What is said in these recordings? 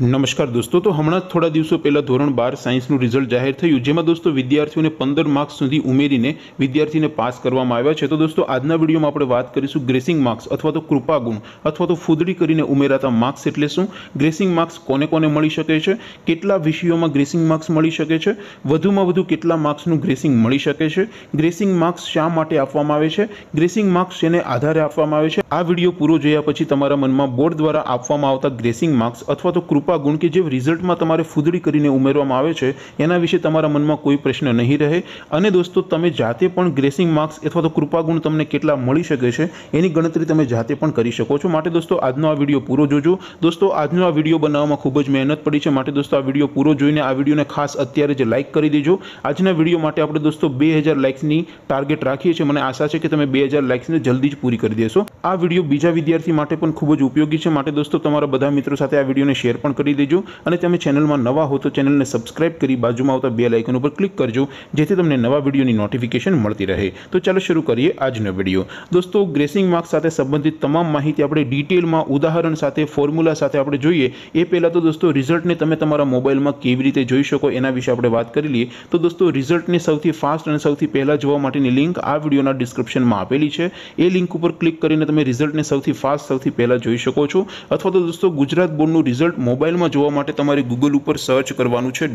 नमस्कार दोस्तों। तो हमણાં थोड़ा दिवसों पहला धोरण 12 साइंसનું रिजल्ट जाहिर થયું, જેમાં દોસ્તો વિદ્યાર્થીઓને 15 માર્ક્સ સુધી ઉમેરીને વિદ્યાર્થીને પાસ કરવામાં આવ્યા છે। તો દોસ્તો આજના વિડીયોમાં આપણે વાત કરીશું ગ્રેસિંગ માર્ક્સ અથવા તો કૃપા ગુણ અથવા તો ફૂદડી કરીને ઉમેરાતા માર્ક્સ એટલે શું, ગ્રેસિંગ માર્ક્સ કોને કોને મળી શકે છે, કેટલા વિષયોમાં ગ્રેસિંગ માર્ક્સ મળી શકે છે, વધુમાં વધુ કેટલા માર્ક્સનું ગ્રેસિંગ મળી શકે છે, ગ્રેસિંગ માર્ક્સ શા માટે આપવામાં આવે છે, ગ્રેસિંગ માર્ક્સ શેને આધારે આપવામાં આવે છે। આ વિડીયો પૂરો જોયા પછી તમારા મનમાં બોર્ડ દ્વારા આપવામાં આવતા ગ્રેસિંગ માર્ક્સ અથવા તો કૃપા ગુણ કે જે રિઝલ્ટમાં તમારે ફૂદડી કરીને ઉમેરવામાં આવે છે એના વિશે તમારા મનમાં કોઈ પ્રશ્ન નહીં રહે। અને દોસ્તો તમે જાતે પણ ગ્રેસિંગ માર્ક્સ અથવા તો કૃપા ગુણ તમને કેટલા મળી શકે છે એની ગણતરી તમે જાતે પણ કરી શકો છો। માટે દોસ્તો આજનો આ વિડીયો પૂરો જોજો। દોસ્તો આજનો આ વિડીયો બનાવવામાં ખૂબ જ મહેનત પડી છે, માટે દોસ્તો આ વિડીયો પૂરો જોઈને આ વિડીયોને ખાસ અત્યારે જ લાઇક કરી દેજો। આજના વિડીયો માટે આપણે દોસ્તો 2000 લાઇક્સની ટાર્ગેટ રાખીએ છીએ। મને આશા છે કે તમે 2000 લાઇક્સને જલ્દી જ પૂરી કરી દેશો। આ વિડીયો બીજા વિદ્યાર્થી માટે પણ ખૂબ જ ઉપયોગી છે, માટે દોસ્તો તમારા બધા મિત્રો સાથે આ વિડીયોને શેર પણ કરી દેજો। અને તમે ચેનલમાં નવા હો તો ચેનલને સબસ્ક્રાઇબ કરી બાજુમાં આવતા બેલ આઇકન ઉપર ક્લિક કરજો, જેથી તમને નવા વિડીયોની નોટિફિકેશન મળતી રહે। તો ચાલો શરૂ કરીએ આજનો વિડીયો। દોસ્તો ગ્રેસિંગ માર્ક્સ સાથે સંબંધિત તમામ માહિતી આપણે ડિટેલમાં ઉદાહરણ સાથે ફોર્મ્યુલા સાથે આપણે જોઈએ એ પહેલાં તો દોસ્તો રિઝલ્ટને તમે તમારા મોબાઈલમાં કેવી રીતે જોઈ શકો એના વિશે આપણે વાત કરી લઈએ। તો દોસ્તો રિઝલ્ટને સૌથી ફાસ્ટ અને સૌથી પહેલાં જોવા માટેની લિંક આ વિડીયોના ડિસ્ક્રિપ્શનમાં આપેલી છે। એ લિંક ઉપર ક્લિક કરીને તમે રિઝલ્ટને સૌથી ફાસ્ટ સૌથી પહેલાં જોઈ શકો છો। અથવા તો દોસ્તો ગુજરાત બોર્ડનું રિઝલ્ટ મોબાઈલમાં જોવા માટે તમારે ગૂગલ ઉપર સર્ચ કરવાનું છે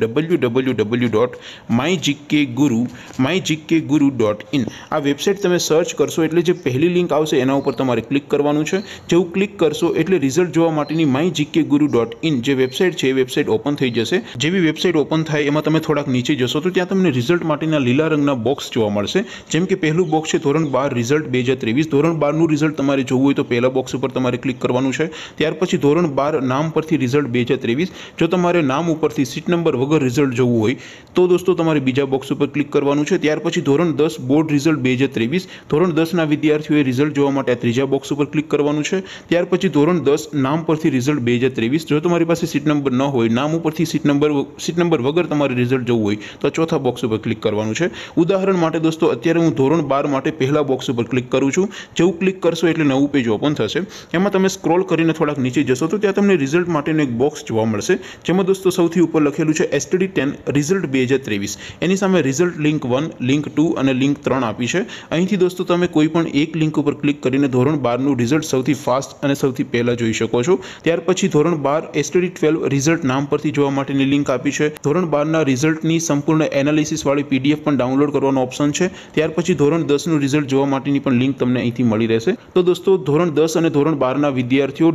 www.mygkguru.in। આ વેબસાઇટ તમે સર્ચ કરશો એટલે જે પહેલી લિંક આવશે એના ઉપર તમારે ક્લિક કરવાનું છે। જેવું ક્લિક કરશો એટલે રિઝલ્ટ જોવા માટેની mygkguru.in જે વેબસાઇટ છે એ વેબસાઇટ ઓપન થઈ જશે। જેવી વેબસાઇટ ઓપન થાય એમાં તમે થોડાક નીચે જશો તો ત્યાં તમને રિઝલ્ટ માટેના લીલા રંગના બોક્સ જોવા મળશે। જેમ કે પહેલું બોક્સ છે ધોરણ 12 રિઝલ્ટ 2023। ધોરણ 12નું રિઝલ્ટ તમારે જોવું હોય તો પહેલા બોક્સ ઉપર તમારે ક્લિક કરવાનું છે। ત્યાર પછી ધોરણ 12 નામ પરથી રિઝલ્ટ 2023। જો તમારે નામ ઉપરથી સીટ નંબર વગર રિઝલ્ટ જોવું હોય તો દોસ્તો તમારે બીજા બોક્સ ઉપર ક્લિક કરવાનું છે। ત્યાર પછી ધોરણ 10 બોર્ડ રિઝલ્ટ 2023। ધોરણ 10ના વિદ્યાર્થીઓએ રિઝલ્ટ જોવા માટે આ ત્રીજા બોક્સ ઉપર ક્લિક કરવાનું છે। ત્યાર પછી ધોરણ 10 નામ પરથી રિઝલ્ટ 2023। જો તમારી પાસે સીટ નંબર ન હોય, નામ ઉપરથી સીટ નંબર વગર તમારે રિઝલ્ટ જોવું હોય તો ચોથા બોક્સ ઉપર ક્લિક કરવાનું છે। ઉદાહરણ માટે દોસ્તો અત્યારે હું ધોરણ 12 માટે પહેલા બોક્સ ઉપર ક્લિક કરું છું। જેવું ક્લિક કરશો એટલે નવું પેજ ઓપન થશે। એમાં તમે સ્ક્રોલ કરીને થોડાક નીચે જશો તો ત્યાં તમને રિઝલ્ટ માટેનું એક બોક્સ જોવા મળશે, જેમાં દોસ્તો સૌથી ઉપર લખેલું છે STD10 રિઝલ્ટ 2023। એની સામે રિઝલ્ટ લિંક 1, લિંક 2 અને લિંક 3 આપી છે। અહીંથી દોસ્તો તમે કોઈ પણ એક લિંક ઉપર ક્લિક કરીને ધોરણ 12નું રિઝલ્ટ સૌથી ફાસ્ટ અને સૌથી પહેલા જોઈ શકો છો। ત્યાર પછી ધોરણ 12 STD12 રિઝલ્ટ નામ પરથી જોવા માટેની લિંક આપી છે। ધોરણ 12ના રિઝલ્ટની સંપૂર્ણ એનાલિસિસ વાળી PDF પણ ડાઉનલોડ કરવાનો ઓપ્શન છે। ત્યાર પછી ધોરણ 10નું રિઝલ્ટ જોવા માટેની પણ લિંક તમને અહીંથી મળી રહેશે। તો દોસ્તો ધોરણ 10 અને ધોરણ 12ના વિદ્યાર્થીઓ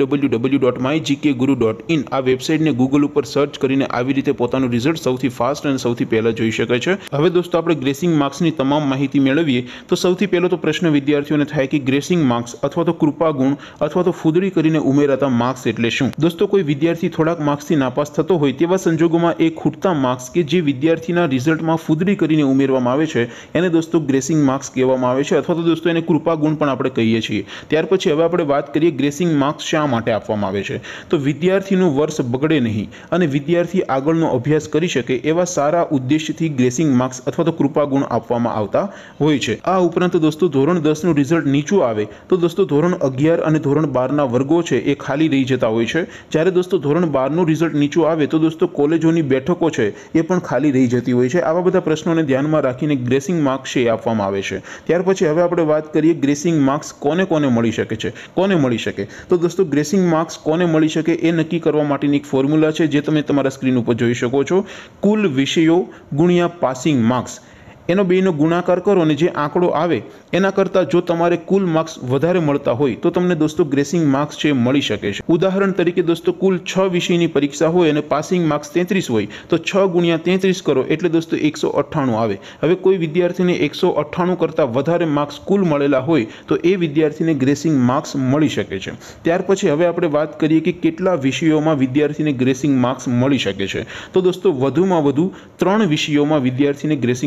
www.mygkguru.in આ વેબસાઇટને ગૂગલ ઉપર સર્ચ કરીને આવી રીતે પોતાનું રિઝલ્ટ સૌથી ફાસ્ટ અને સૌથી પહેલા જોઈ શકે છે। હવે દોસ્તો આપણે ગ્રેસિંગ માર્ક્સની તમામ માહિતી મેળવીએ તો સૌથી પહેલો તો પ્રશ્ન વિદ્યાર્થીઓને થાય કે ગ્રેસિંગ માર્ક્સ અથવા તો કૃપા ગુણ અથવા તો ફૂદડી કરીને ઉમેરાતા માર્ક્સ એટલે શું। દોસ્તો કોઈ વિદ્યાર્થી થોડાક માર્ક્સથી નાપાસ થતો હોય તેવા સંજોગોમાં એ ખૂટતા માર્ક્સ કે જે વિદ્યાર્થીના રિઝલ્ટમાં ફૂદડી કરીને ઉમેરવામાં આવે છે એને દોસ્તો ગ્રેસિંગ માર્ક્સ કહેવામાં આવે છે, અથવા તો દોસ્તો એને કૃપા ગુણ પણ આપણે કહીએ છીએ। ત્યાર પછી હવે આપણે વાત કરીએ ગ્રેસિંગ માર્ક્સ શા માટે આપવામાં આવે છે। તો વિદ્યાર્થીનું વર્ષ બગડે નહીં અને વિદ્યાર્થી આગળનો અભ્યાસ કરી શકે એવા સારા ઉદ્દેશ્યથી ગ્રેસિંગ માર્ક્સ અથવા તો કૃપા ગુણ આપવામાં આવતા હોય છે। આ ઉપરાંત દોસ્તો ધોરણ 10નું રિઝલ્ટ નીચું આવે તો દોસ્તો ધોરણ 11 અને ધોરણ 12ના વર્ગો છે એ ખાલી રહી જતા હોય છે। જ્યારે દોસ્તો ધોરણ 12નું રિઝલ્ટ નીચું આવે તો દોસ્તો કોલેજોની બેઠકો છે એ પણ ખાલી રહી જતી હોય છે। આવા બધા પ્રશ્નોને ધ્યાનમાં રાખીને ગ્રેસિંગ માર્ક્સ છે આપવામાં આવે છે। ત્યાર પછી હવે આપણે વાત કરીએ ગ્રેસિંગ માર્ક્સ કોને કોને મળી શકે છે, કોને મળી શકે। તો દોસ્તો ગ્રેસિંગ માર્ક્સ કોને મળી શકે એ નક્કી કરવા માટેની એક ફોર્મ્યુલા છે જે તમે તમારા સ્ક્રીન ઉપર જોઈ શકો છો। કુલ વિષયો ગુણ્યા પાસિંગ માર્ક્સ એનો બેનો ગુણાકાર કરો અને જે આંકડો આવે એના કરતાં જો તમારે કુલ માર્ક્સ વધારે મળતા હોય તો તમને દોસ્તો ગ્રેસિંગ માર્ક્સ છે મળી શકે છે। ઉદાહરણ તરીકે દોસ્તો કુલ 6 વિષયની પરીક્ષા હોય અને પાસિંગ માર્ક્સ 33 હોય તો 6 ગુણ્યા 33 કરો એટલે દોસ્તો 198 આવે। હવે કોઈ વિદ્યાર્થીને 198 કરતાં વધારે માર્ક્સ કુલ મળેલા હોય તો એ વિદ્યાર્થીને ગ્રેસિંગ માર્ક્સ મળી શકે છે। ત્યાર પછી હવે આપણે વાત કરીએ કે કેટલા વિષયોમાં વિદ્યાર્થીને ગ્રેસિંગ માર્ક્સ મળી શકે છે। તો દોસ્તો વધુમાં વધુ 3 વિષયોમાં વિદ્યાર્થીને ગ્રેસિંગ માર્ક્સ મળી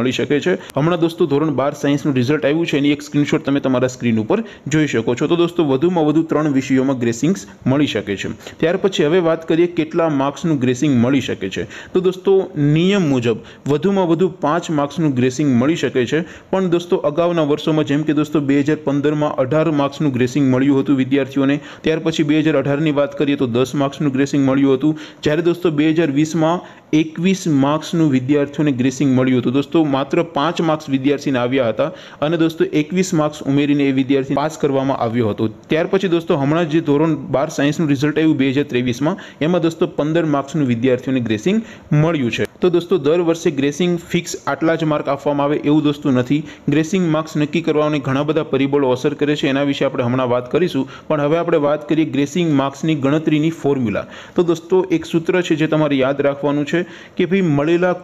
મળી શકે છે। હમણાં દોસ્તો ધોરણ 12 સાયન્સનું રિઝલ્ટ આવ્યું છે, એની એક સ્ક્રીનશોટ તમે તમારા સ્ક્રીન ઉપર જોઈ શકો છો। તો દોસ્તો વધુમાં વધુ 3 વિષયોમાં ગ્રેસિંગ્સ મળી શકે છે। ત્યાર પછી હવે વાત કરીએ કેટલા માર્ક્સનું ગ્રેસિંગ મળી શકે છે। તો દોસ્તો નિયમ મુજબ વધુમાં વધુ 5 માર્ક્સનું ગ્રેસિંગ મળી શકે છે, પણ દોસ્તો અગાઉના વર્ષોમાં જેમ કે દોસ્તો 2015માં 18 માર્ક્સનું ગ્રેસિંગ મળ્યું હતું વિદ્યાર્થીઓને। ત્યાર પછી 2018ની વાત કરીએ તો 10 માર્ક્સનું ગ્રેસિંગ મળ્યું હતું, જ્યારે દોસ્તો 2020માં 21 માર્ક્સનું વિદ્યાર્થીઓને ગ્રેસિંગ મળ્યું હતું। દોસ્તો માત્ર 5 માર્ક્સ વિદ્યાર્થીને આવ્યા હતા અને દોસ્તો 21 માર્ક્સ ઉમેરીને એ વિદ્યાર્થી પાસ કરવામાં આવ્યો હતો। ત્યાર પછી દોસ્તો હમણાં જે ધોરણ 12 સાયન્સનું રિઝલ્ટ આવ્યું 2023માં, એમાં દોસ્તો 15 માર્ક્સનું વિદ્યાર્થીઓને ગ્રેસિંગ મળ્યું છે। તો દોસ્તો દર વર્ષે ગ્રેસિંગ ફિક્સ આટલા જ માર્ક આપવામાં આવે એવું દોસ્તો નથી। ગ્રેસિંગ માર્ક્સ નક્કી કરવાને ઘણા બધા પરિબળો અસર કરે છે, એના વિશે આપણે હમણાં વાત કરીશું। પણ હવે આપણે વાત કરીએ ગ્રેસિંગ માર્ક્સની ગણતરીની ફોર્મ્યુલા। તો દોસ્તો એક સૂત્ર છે જે તમારે યાદ રાખવાનું છે કે ભાઈ મળેલા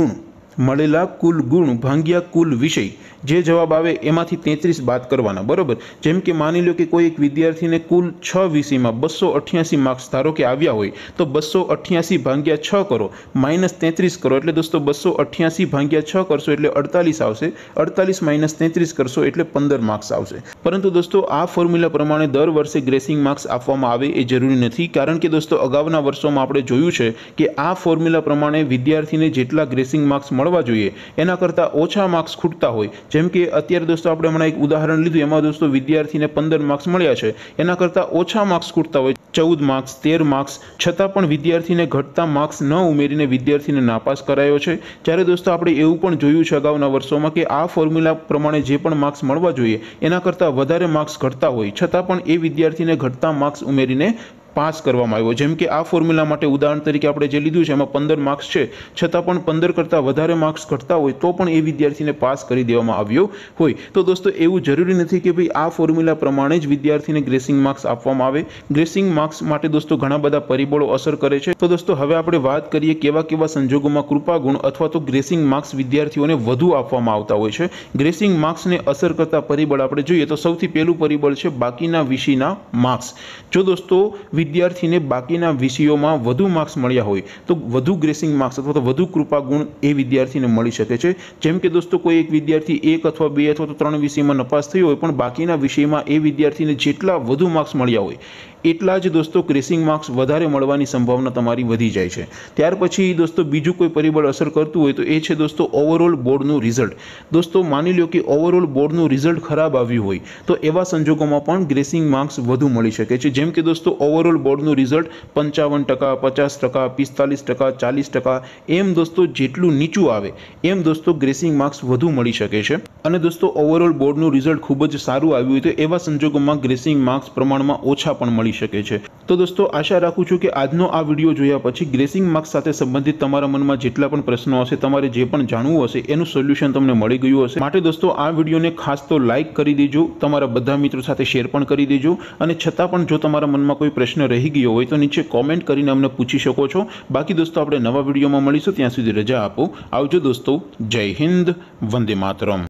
કુલ ગુણ ભાગ્યા કુલ વિષય, જે જવાબ આવે એમાંથી 33 બાદ કરવાના, બરોબર। જેમ કે માની લો કે કોઈ એક વિદ્યાર્થીને કુલ 6 વિષયમાં 288 માર્ક્સ ધારો કે આવ્યા હોય, તો 288 ભાગ્યા 6 કરો માઇનસ 33 કરો, એટલે દોસ્તો 288 ભાગ્યા 6 કરશો એટલે 48 આવશે, 48 માઇનસ 33 કરશો એટલે 15 માર્ક્સ આવશે। પરંતુ દોસ્તો આ ફોર્મ્યુલા પ્રમાણે દર વર્ષે ગ્રેસિંગ માર્ક્સ આપવામાં આવે એ જરૂરી નથી, કારણ કે દોસ્તો અગાઉના વર્ષોમાં આપણે જોયું છે કે આ ફોર્મ્યુલા પ્રમાણે વિદ્યાર્થીને જેટલા ગ્રેસિંગ માર્ક્સ મળવા જોઈએ એના કરતાં ઓછા માર્ક્સ ખૂટતા હોય। જેમ કે અત્યારે દોસ્તો આપણે હમણાં એક ઉદાહરણ લીધું, એમાં દોસ્તો વિદ્યાર્થીને 15 માર્ક્સ મળ્યા છે, એના કરતાં ઓછા માર્ક્સ ખૂટતા હોય 14 માર્ક્સ 13 માર્ક્સ, છતાં પણ વિદ્યાર્થીને ઘટતા માર્ક્સ ન ઉમેરીને વિદ્યાર્થીને નાપાસ કરાયો છે। જ્યારે દોસ્તો આપણે એવું પણ જોયું છે અગાઉના વર્ષોમાં કે આ ફોર્મ્યુલા પ્રમાણે જે પણ માર્ક્સ મળવા જોઈએ એના કરતાં વધારે માર્ક્સ ઘટતા હોય, છતાં પણ એ વિદ્યાર્થીને ઘટતા માર્ક્સ ઉમેરીને પાસ કરવામાં આવ્યો। જેમ કે આ ફોર્મ્યુલા માટે ઉદાહરણ તરીકે આપણે જે લીધું છે એમાં 15 માર્ક્સ છે, છતાં પણ 15 કરતાં વધારે માર્ક્સ ઘટતા હોય તો પણ એ વિદ્યાર્થીને પાસ કરી દેવામાં આવ્યો હોય। તો દોસ્તો એવું જરૂરી નથી કે ભાઈ આ ફોર્મ્યુલા પ્રમાણે જ વિદ્યાર્થીને ગ્રેસિંગ માર્ક્સ આપવામાં આવે। ગ્રેસિંગ માર્ક્સ માટે દોસ્તો ઘણા બધા પરિબળો અસર કરે છે। તો દોસ્તો હવે આપણે વાત કરીએ કેવા કેવા સંજોગોમાં કૃપા ગુણ અથવા તો ગ્રેસિંગ માર્ક્સ વિદ્યાર્થીઓને વધુ આપવામાં આવતા હોય છે। ગ્રેસિંગ માર્ક્સને અસર કરતા પરિબળ આપણે જોઈએ તો સૌથી પહેલું પરિબળ છે બાકીના વિષયના માર્ક્સ। જો દોસ્તો વિદ્યાર્થીને બાકીના વિષયોમાં વધુ માર્ક્સ મળ્યા હોય તો વધુ ગ્રેસિંગ માર્ક્સ અથવા તો વધુ કૃપા ગુણ એ વિદ્યાર્થીને મળી શકે છે। જેમ કે દોસ્તો કોઈ એક વિદ્યાર્થી 1 અથવા 2 અથવા તો 3 વિષયમાં નપાસ થયો હોય, પણ બાકીના વિષયમાં એ વિદ્યાર્થીને જેટલા વધુ માર્ક્સ મળ્યા હોય એટલા જ દોસ્તો ગ્રેસિંગ માર્ક્સ વધારે મળવાની સંભાવના તમારી વધી જાય છે। ત્યાર પછી દોસ્તો બીજું કોઈ પરિબળ અસર કરતું હોય તો એ છે દોસ્તો ઓવરઓલ બોર્ડનું રિઝલ્ટ। દોસ્તો માની લો કે ઓવરઓલ બોર્ડનું રિઝલ્ટ ખરાબ આવ્યું હોય તો એવા સંજોગોમાં પણ ગ્રેસિંગ માર્ક્સ વધુ મળી શકે છે। જેમ કે દોસ્તો ઓવરઓલ બોર્ડનું રિઝલ્ટ 55%, 50%, 45%, 40%, એમ દોસ્તો જેટલું નીચું આવે એમ દોસ્તો ગ્રેસિંગ માર્ક્સ વધુ મળી શકે છે। અને દોસ્તો ઓવરઓલ બોર્ડનું રિઝલ્ટ ખૂબ જ સારું આવ્યું હોય તો એવા સંજોગોમાં ગ્રેસિંગ માર્ક્સ પ્રમાણમાં ઓછા પણ મળી શકે છે। તો દોસ્તો આશા રાખું છું કે આજનો આ વિડીયો જોયા પછી ગ્રેસિંગ માર્ક્સ સાથે સંબંધિત તમારા મનમાં જેટલા પણ પ્રશ્નો હશે, તમારે જે પણ જાણવું હશે એનું સોલ્યુશન તમને મળી ગયું હશે। માટે દોસ્તો આ વિડીયોને ખાસ તો લાઇક કરી દેજો, તમારા બધા મિત્રો સાથે શેર પણ કરી દેજો, અને છતાં પણ જો તમારા મનમાં કોઈ પ્રશ્ન રહી ગયો હોય તો નીચે કોમેન્ટ કરીને અમને પૂછી શકો છો। બાકી દોસ્તો આપણે નવા વિડીયોમાં મળીશું, ત્યાં સુધી રજા આપો, આવજો દોસ્તો, જય હિન્દ, વંદે માતરમ।